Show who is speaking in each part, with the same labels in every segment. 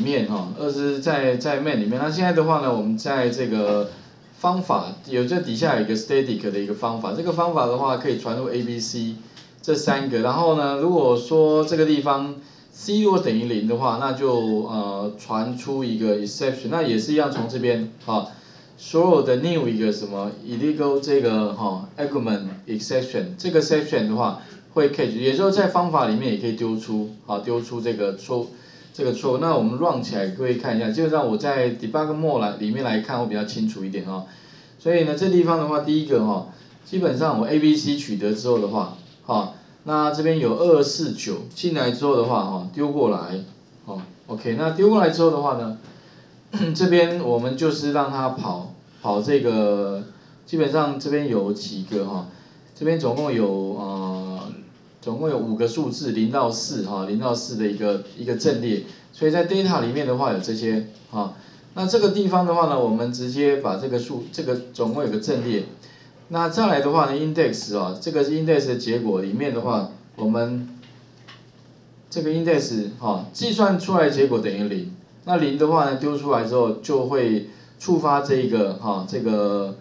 Speaker 1: 面哈，是在 main 里面。那现在的话呢，我们在这个方法有这底下有一个 static 的一个方法，这个方法的话可以传入 A、B、C 这3个。然后呢，如果说这个地方 C 如果等于0的话，那就传出一个 exception， 那也是一样从这边哈。所有的 new 一个什么 illegal 这个argument exception， 这个 exception 的话会 catch， 也就是在方法里面也可以丢出这个错误。那我们 run 起来，各位看一下，基本上我在 debug mode 里面来看会比较清楚一点哈。所以呢，这地方的话，第一个基本上我 A、B、C 取得之后的话，那这边有249进来之后的话丢过来，OK， 那丢过来之后的话呢？这边我们就是让它跑这个，基本上这边有几个这边总共有5个数字0到40到4的一个阵列，所以在 data 里面的话有这些那这个地方的话呢，我们直接把这个总共有个阵列，那再来的话呢 index 这个是 index 的结果里面的话，我们这个 index 计算出来的结果等于0。那0的话呢，丢出来之后就会触发这一个这个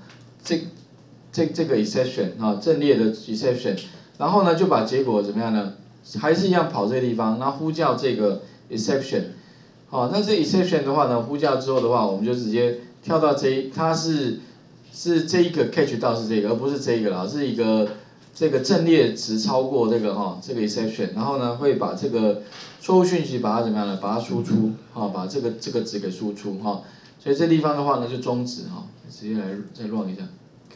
Speaker 1: exception 阵列的 exception， 然后呢就把结果怎么样呢？还是一样跑这个地方，然后呼叫这个 exception， 那这 exception 的话呢，呼叫之后的话，我们就直接跳到它是这一个 catch 到是这个，而不是这一个啦，是一个这个阵列值超过这个这个 exception， 然后呢会把这个错误讯息把它怎么样呢？把它输出把这个值给输出所以这地方的话呢就终止直接来再 run 一下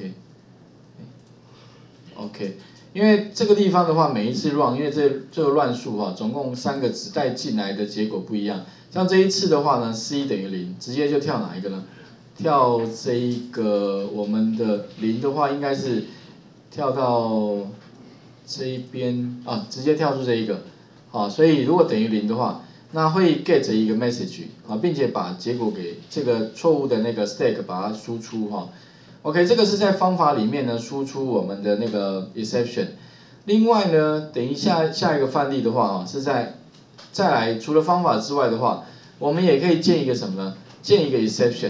Speaker 1: ，OK， 因为这个地方的话每一次 run， 因为这个乱数总共3个子带进来的结果不一样，像这一次的话呢 C 等于0，直接就跳哪一个呢？跳这一个我们的0的话应该是跳到这一边直接跳出这一个，所以如果等于0的话，那会 get 一个 message 并且把结果给这个错误的那个 stack 把它输出OK， 这个是在方法里面呢输出我们的那个 exception。另外呢，等一下一个范例的话是再来除了方法之外的话，我们也可以建一个什么呢？建一个 exception。